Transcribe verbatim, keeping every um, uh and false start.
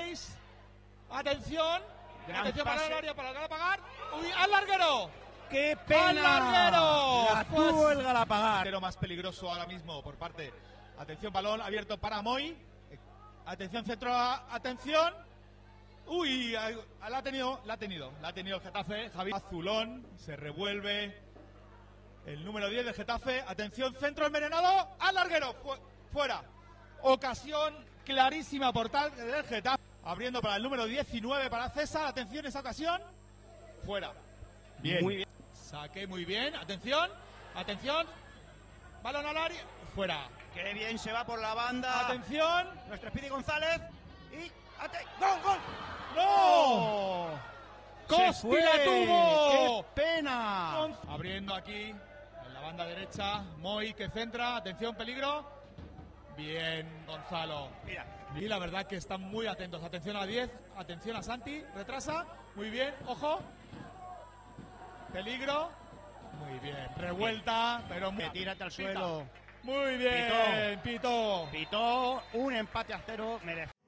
seis. Atención. Gran Atención pase. para el área, para el Galapagar. ¡Uy, al larguero! ¡Qué pena! ¡Al larguero! La Pues- tuvo el Galapagar. Pero más peligroso ahora mismo por parte. Atención, balón abierto para Moy. Atención, centro, atención. Uy, a- a- la ha tenido, la ha tenido, la ha tenido el Getafe. Javi Azulón, se revuelve el número diez del Getafe. Atención, centro envenenado, al larguero, fu- fuera. Ocasión clarísima por tal del Getafe. Abriendo para el número diecinueve para César. Atención, esa ocasión, fuera. Bien. Muy bien. Saque muy bien. Atención, atención. Balón al área, fuera. Qué bien se va por la banda. Atención. Nuestro Speedy González. Y. ate- ¡Gol, gol! ¡No! ¡Se ¡Costi fue! la tuvo! ¡Qué pena! Abriendo aquí en la banda derecha, Moy que centra, atención, peligro. Bien, Gonzalo. Mira. Y la verdad que están muy atentos. Atención a diez, atención a Santi, retrasa, muy bien, ojo. Peligro. Muy bien, revuelta, pero muy... Tírate al Pita. suelo. Muy bien, Pito. Pitó un empate a cero. Merecido.